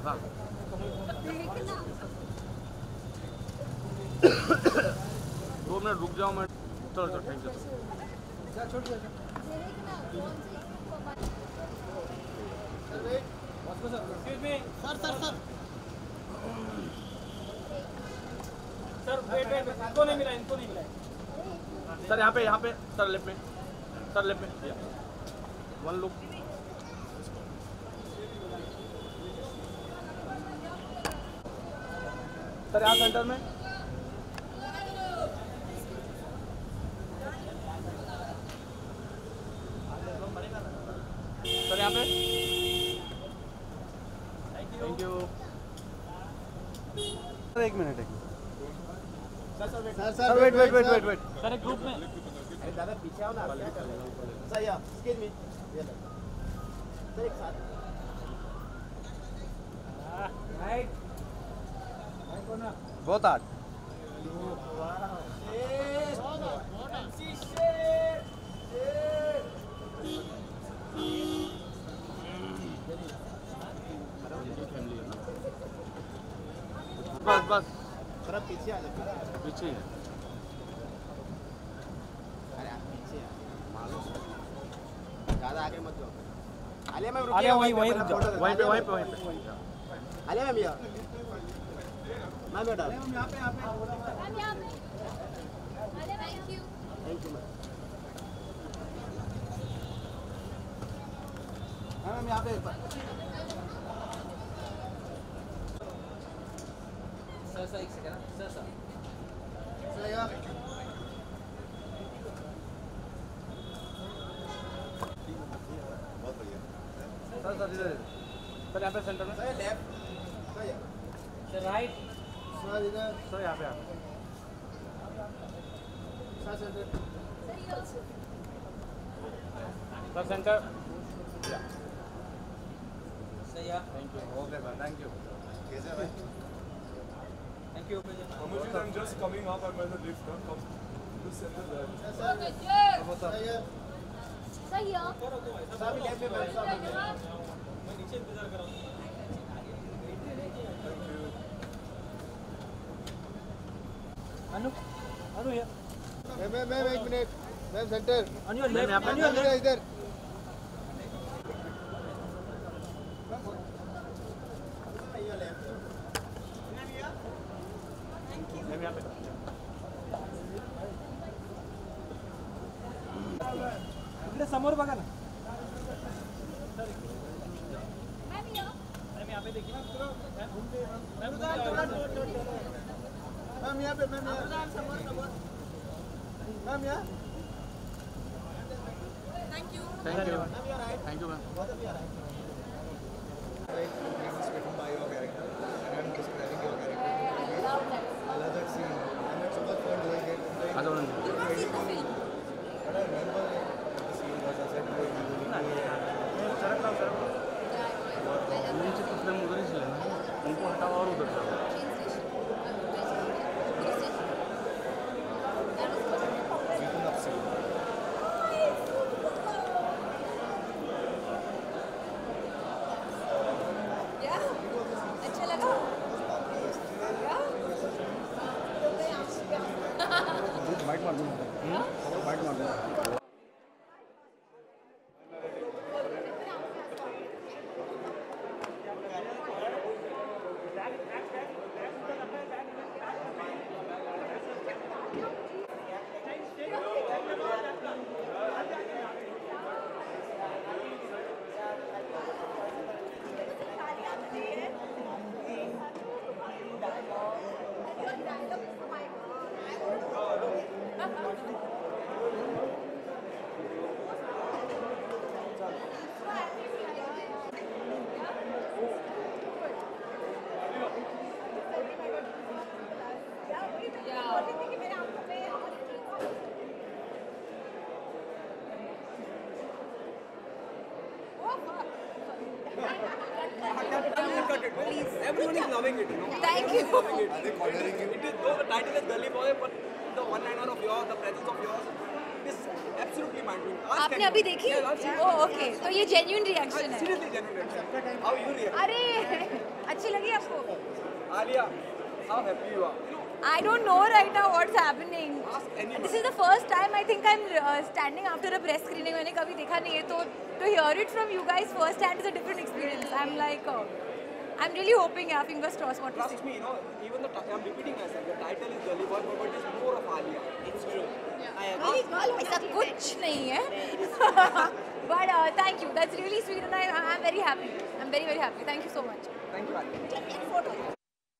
हाँ 2 मिनट रुक जाओ मैं चलो चलो थैंक यू सर इनको नहीं मिला सर यहाँ पे सर लेफ्ट में वन लुक सर यहाँ सेंटर में सर यहाँ पे थैंक यू सर एक मिनट सर वेट सर एक ग्रुप में दादा पीछे आओ ना सर या एक्सक्यूज मी सर एक साथ राइट बहुत आर्ट बस थोड़ा पीछे आ जाओ पीछे है अरे आप पीछे आ मालूम ज़्यादा आगे मत जाओ आलिया मैम आलिया रुकिए वहीं रुक जाओ वहीं पे आलिया मैम यहाँ मैम बेटा मैम यहाँ पे थैंक यू मैम मैम यहाँ पे सर एक सेकंड सर बहुत बढ़िया सर यहाँ पे सेंटर में sir left sir right sir इधर सर यहाँ पे sir centre sir centre sir या thank you okay thank you कैसे भाई thank you Amajit, I'm just coming up. I'm at the lift. Come to center there. सही है sir भी left में बैठ मैं नीचे इंतजार कर रहा हूँ अनु या मैम एक minute ma'am centre Anu left इधर मैम यहाँ पे इकडे समोर बघा ना मैं भी हूँ मैम यहाँ पे देखिए मैम मैम यहाँ पे मैम यहाँ thank you thank you ma'am written by your character and I'm describing your character. I love that I love that scene and it's so much fun doing it. Like, आ जाओ ना you have seen the film but I remember like the scene was I said to you नीचे कुछ frame उधर ही से लेना उनको हटाओ और उधर जाओ beaten up scene. अच्छा लगा Might not do might not do Everyone is loving it, you know. Thank you. Loving it. Are they cornering you? It is though the title is Gully Boy, but the one-liner of yours, the presence of yours, is absolutely mind आपने अभी देखी? ओह okay, तो ये genuine reaction है। Seriously, genuine reaction. How you react? अरे अच्छी लगी आपको? Alia, how happy you are? I don't know right now what's happening. This is the first time I think I'm standing after a press screening. मैंने कभी देखा नहीं है, तो to hear it from you guys first hand is a different experience. I'm like, I'm really hoping, yeah, fingers crossed. What to say? Trust me, you know, even the I'm repeating myself. The title is Gully Boy, but it is more of Alia. It's true. ऐसा कुछ नहीं है. But thank you. That's really sweet, and I'm very happy. I'm very very happy. Thank you so much. Thank you, Alia.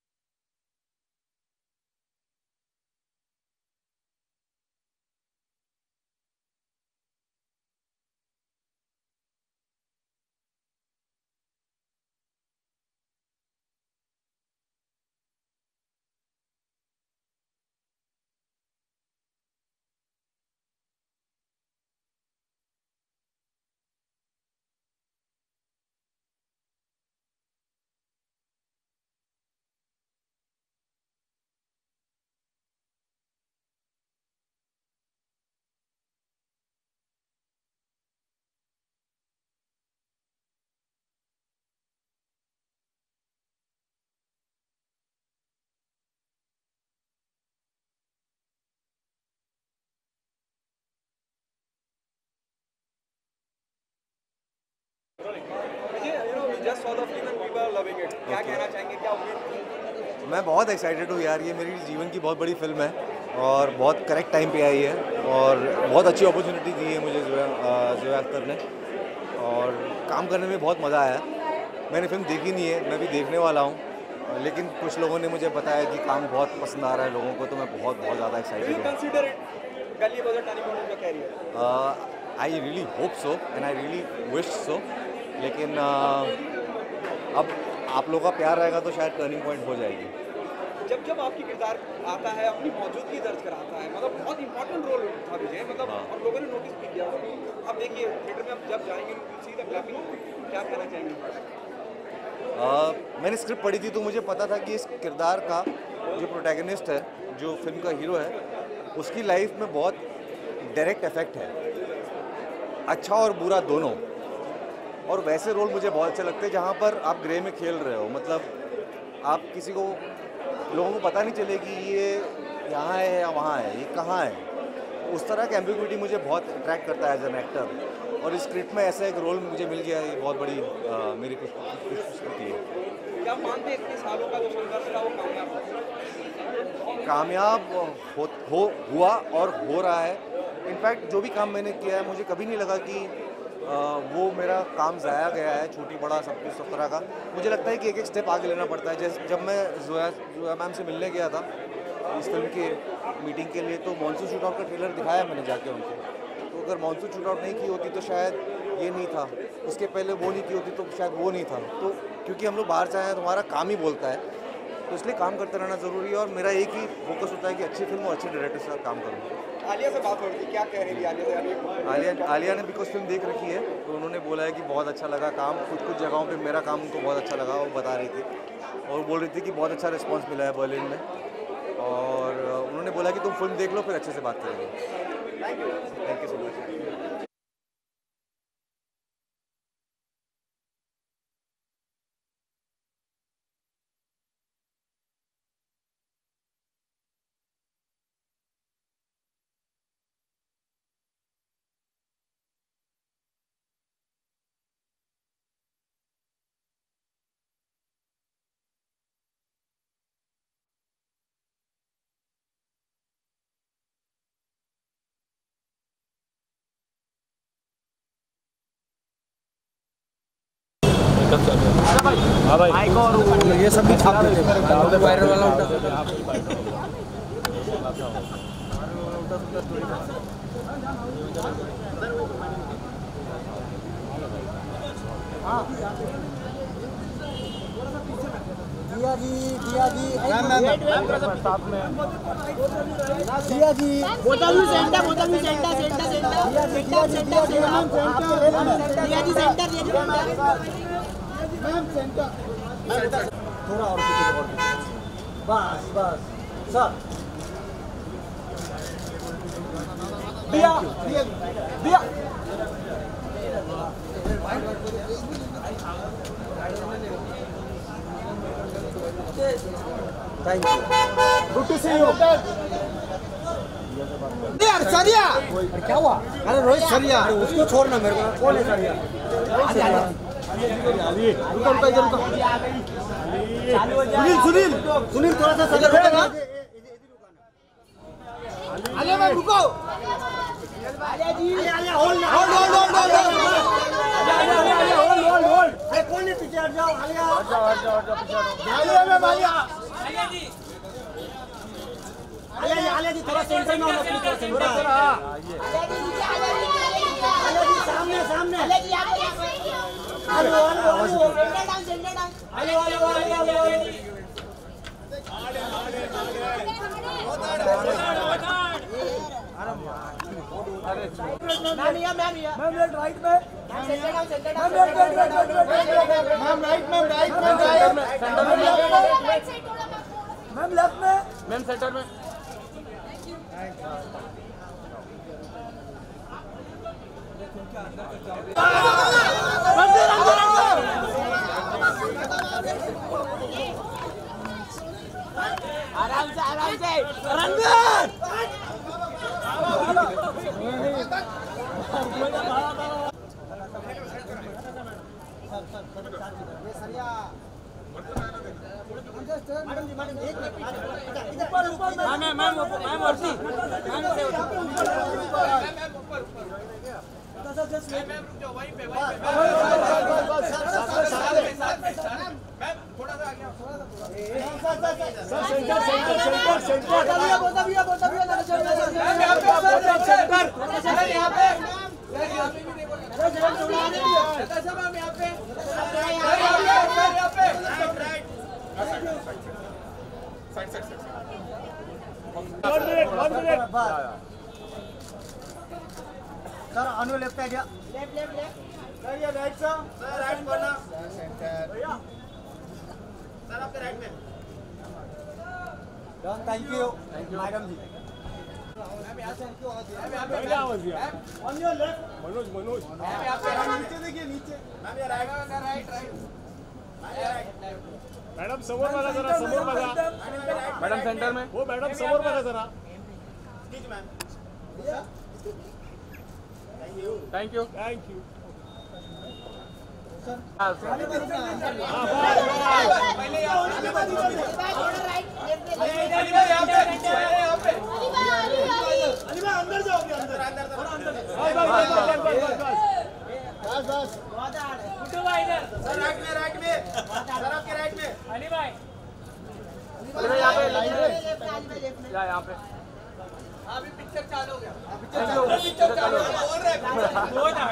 You know, we just saw the film and people are loving it. क्या कहना चाहेंगे, क्या उम्मीद? मैं बहुत excited हूँ यार, ये मेरी जीवन की बहुत बड़ी फिल्म है और बहुत करेक्ट टाइम पे आई है और बहुत अच्छी अपॉर्चुनिटी दी है मुझे ज़ोया अख्तर ने और काम करने में बहुत मज़ा आया। मैंने फिल्म देखी नहीं है, मैं भी देखने वाला हूँ, लेकिन कुछ लोगों ने मुझे बताया कि काम बहुत पसंद आ रहा है लोगों को, तो मैं बहुत ज़्यादा एक्साइटेड हूँ। Consider it Gully Boy turning point of your career. I really hope so and I really wish so, लेकिन अब आप लोगों का प्यार रहेगा तो शायद टर्निंग पॉइंट हो जाएगी। जब जब आपकी किरदार आता है अपनी मौजूदगी दर्ज कराता है, मतलब बहुत इंपॉर्टेंट रोल था विजय, मतलब और लोगों ने नोटिस भी किया। अब देखिए थिएटर में अब जब जाएंगे सी द क्लैपिंग, क्या कहना चाहेंगे? मैंने स्क्रिप्ट पढ़ी थी तो मुझे पता था कि इस किरदार का जो प्रोटैगनिस्ट है, जो फिल्म का हीरो है, उसकी लाइफ में बहुत डायरेक्ट इफेक्ट है, अच्छा और बुरा दोनों। और वैसे रोल मुझे बहुत अच्छे लगते हैं जहाँ पर आप ग्रे में खेल रहे हो, मतलब आप किसी को, लोगों को पता नहीं चले कि ये यहाँ है या वहाँ है, ये कहाँ है। उस तरह का एम्बिग्विटी मुझे बहुत अट्रैक्ट करता है एज एन एक्टर, और इस स्क्रिप्ट में ऐसा एक रोल मुझे मिल गया, ये बहुत बड़ी मेरी खुशकिस्मती है। क्या मानते हैं इतने सालों का जो संघर्ष था वो कामयाब हुआ और हो रहा है। इनफैक्ट जो भी काम मैंने किया है, मुझे कभी नहीं लगा कि वो मेरा काम ज़ाया गया है, छोटी बड़ा सब कुछ सब तरह का। मुझे लगता है कि एक एक स्टेप आगे लेना पड़ता है। जैसे जब मैं ज़ोया मैम से मिलने गया था इस फिल्म के मीटिंग के लिए, तो मानसून शूट आउट का ट्रेलर दिखाया मैंने जाके उनको, तो अगर मानसून शूट आउट नहीं की होती तो शायद ये नहीं था, उसके पहले वो नहीं की होती तो शायद वो नहीं था। तो क्योंकि हम लोग बाहर से आए हैं तो हमारा काम ही बोलता है, तो इसलिए काम करते रहना ज़रूरी है, और मेरा एक ही फोकस होता है कि अच्छी फिल्म और अच्छे डायरेक्टर से काम करूँ। आलिया से बात हो रही थी, क्या कह रही थी आलिया ने बिकॉज फिल्म देख रखी है, तो उन्होंने बोला है कि बहुत अच्छा लगा काम, कुछ जगहों पे मेरा काम उनको बहुत अच्छा लगा, वो बता रही थी, और बोल रही थी कि बहुत अच्छा रिस्पांस मिला है बर्लिन में, और उन्होंने बोला कि तुम फिल्म देख लो फिर अच्छे से बात करेंगे। Thank you so much. ये सब भी छाप देते वायरल वाला दिया जी साथ में दिया जी बोतल में सेंटर दिया जी सेंटर मैम सेंटर थोड़ा और बस सर दिया दिया thank you good to see you यार सरिया क्या हुआ अरे रोहित सरिया उसको छोड़ना मेरे को कौन है सरिया सुनील सुनील थोड़ा सा सरिया रुको आलिया भाई रुको आलिया जी होल्ड अरे कौन है पीछे हट जाओ आलिया हट जाओ पीछे आलिया में आलिया जी आलिया जी थोड़ा सेंटर में आओ प्लीज थोड़ा सेंटर आलिया जी सामने Alia ji hello ma'am right में मैम लेफ्ट में मैम सेंटर में आराम से Ranveer sir Anu left idea left sir ये राइट सर राइट करना सेंटर सर आपके राइट में done thank you madam ji ma'am यहां से क्यों आवाज on your left Manoj ma'am यहां पे नीचे देखिए नीचे मैम ये राइट मैडम समोर बघा जरा समोर बघा मैडम सेंटर में हो मैडम समोर बघा जरा ठीक मैम थैंक यू अंदर जाओ अंदर बस सर राइट में सर आपके राइट में अली भाई यहाँ पे यहाँ पे अभी पिक्चर चालू हो गया पिक्चर चालू हो गया बोल रहे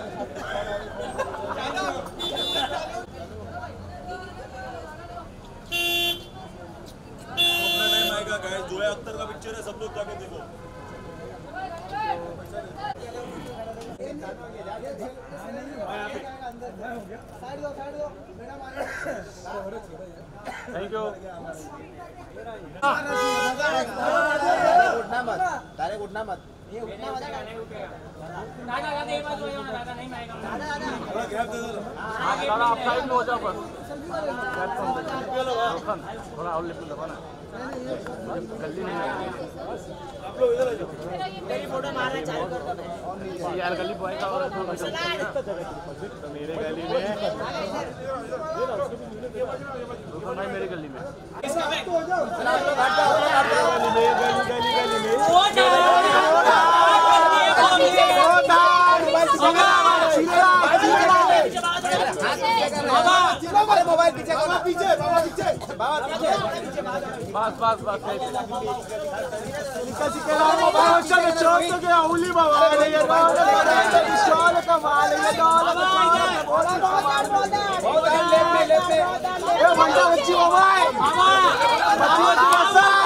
टाइम आएगा गाइस जोया अख्तर का पिक्चर है सब लोग जाके देखो थैंक यू उठना मत डायरेक्ट उठना मत ये उठना मत दादा आप साइड में हो जाओ बस थोड़ा और लिफ्ट दबा ना गली नहीं आप लोग इधर आ जाओ यार गली बॉय का और मेरे गली में भाई मेरी गली में मोबाइल पीछे बस मोबाइल